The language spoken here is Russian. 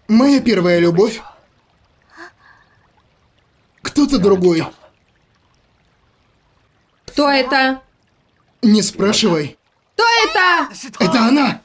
Моя первая любовь. Кто-то другой. Кто это? Не спрашивай. Кто это? Это она!